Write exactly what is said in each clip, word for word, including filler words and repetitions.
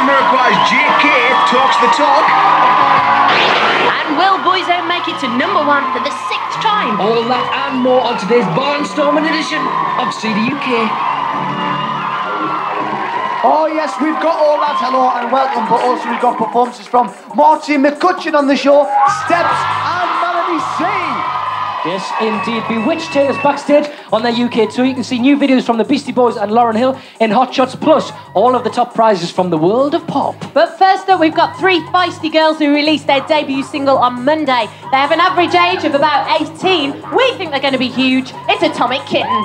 Jamiroquai's J K talks the talk. And will Boyzone make it to number one for the sixth time? All that and more on today's barnstorming edition of C D U K. Oh yes, we've got all that, hello and welcome, but also we've got performances from Martin McCutcheon on the show, Steps and Melanie C. Yes, indeed. Bewitched take us backstage on their U K tour. You can see new videos from the Beastie Boys and Lauryn Hill in Hot Shots, plus all of the top prizes from the world of pop. But first up, we've got three feisty girls who released their debut single on Monday. They have an average age of about eighteen. We think they're going to be huge. It's Atomic Kitten.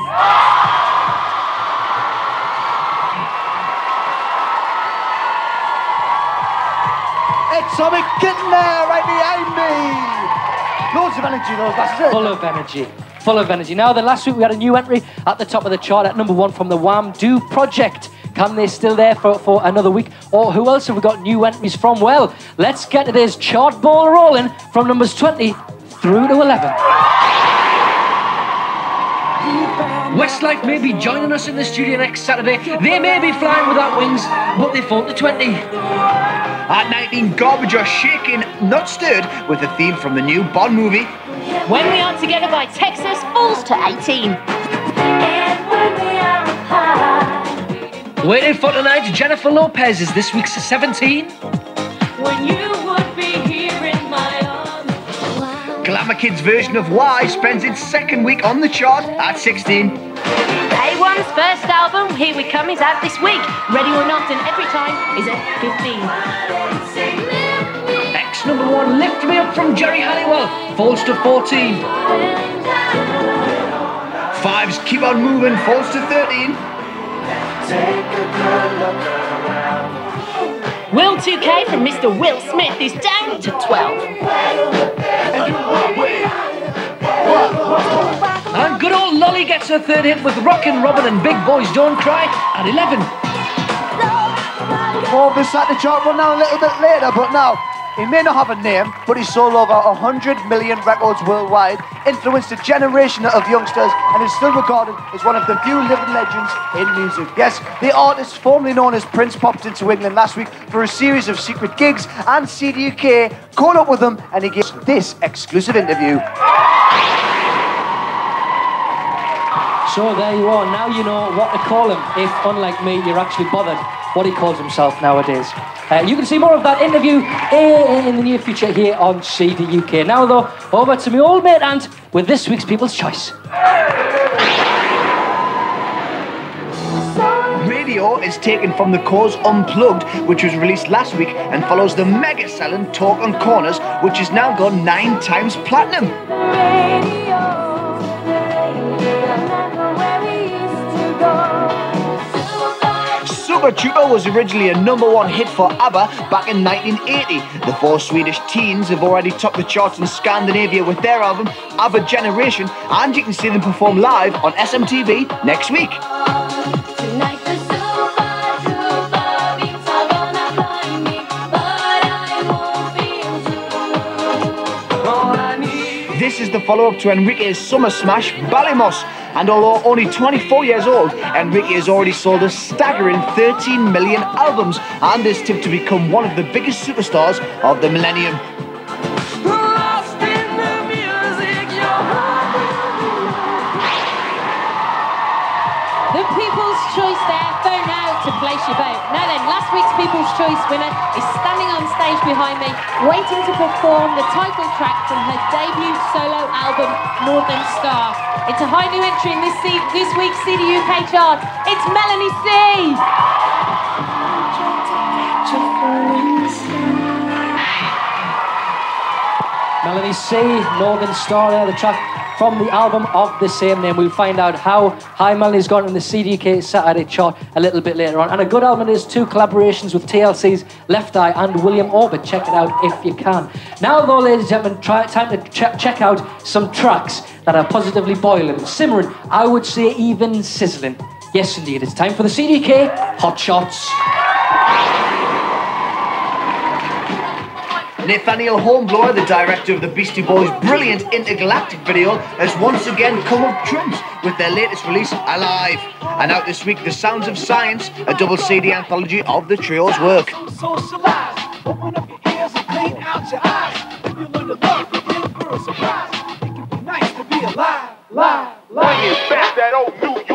Atomic Kitten there, right behind me. Loads of energy, those bastards. Full of energy. Full of energy. Now, then, last week we had a new entry at the top of the chart at number one from the Wham Do Project. Can they still there for, for another week? Or who else have we got new entries from? Well, let's get today's chart ball rolling from numbers twenty through to eleven. Westlife may be joining us in the studio next Saturday. They may be flying without wings, but they fall to twenty. At nineteen, Garbage are shaking, not stirred, with a theme from the new Bond movie. When We Are Together by Texas falls to eighteen. Waiting for tonight, Jennifer Lopez is this week's seventeen. When you would be here in my arms. Glamour Kid's version of Why spends its second week on the chart at sixteen. A one's first album, Here We Come, is out this week. Ready or Not and Every Time is at fifteen. Ex number one, Lift Me Up from Jerry Halliwell, falls to fourteen. Five's Keep On Moving falls to thirteen. Will two K from Mister Will Smith is down to twelve. And good old Lolly gets her third hit with Rockin' Robin and Big Boys Don't Cry at eleven. More of this at the chart run now a little bit later, but now, he may not have a name, but he sold over one hundred million records worldwide, influenced a generation of youngsters, and is still regarded as one of the few living legends in music. Yes, the artist formerly known as Prince popped into England last week for a series of secret gigs, and C D U K caught up with him, and he gives this exclusive interview. So there you are, now you know what to call him if, unlike me, you're actually bothered what he calls himself nowadays. Uh, you can see more of that interview in, in the near future here on C D U K. Now though, over to my old mate Ant with this week's People's Choice. Radio is taken from The Cause Unplugged, which was released last week and follows the mega-selling Talk on Corners, which has now gone nine times platinum. Super Trooper was originally a number one hit for ABBA back in nineteen eighty. The four Swedish teens have already topped the charts in Scandinavia with their album ABBA Generation, and you can see them perform live on S M T V next week. This is the follow-up to Enrique's summer smash, Ballymos. And although only twenty-four years old, Enrique has already sold a staggering thirteen million albums and is tipped to become one of the biggest superstars of the millennium. The People's Choice there, phone now to place your vote. Now then, last week's People's Choice winner is standing on stage behind me, waiting to perform the title track from her debut solo album, Northern Star. It's a high new entry in this, C this week's C D U K chart. It's Melanie C. Melanie C, Northern Star there, the track from the album of the same name. We'll find out how high Melanie's gone in the C D U K Saturday chart a little bit later on. And a good album is two collaborations with T L C's Left Eye and William Orbit. Check it out if you can. Now though, ladies and gentlemen, try, time to ch check out some tracks that are positively boiling, simmering, I would say even sizzling. Yes indeed, it's time for the C D U K Hot Shots. Nathaniel Hornblower, the director of the Beastie Boys' brilliant Intergalactic video, has once again come up trumps with their latest release, Alive. And out this week, The Sounds of Science, a double C D anthology of the trio's work. Socialize, open up your ears and clean out your eyes. If you learn to love, you're in for a surprise. It can be nice to be alive, live, live. Bring it back, that old new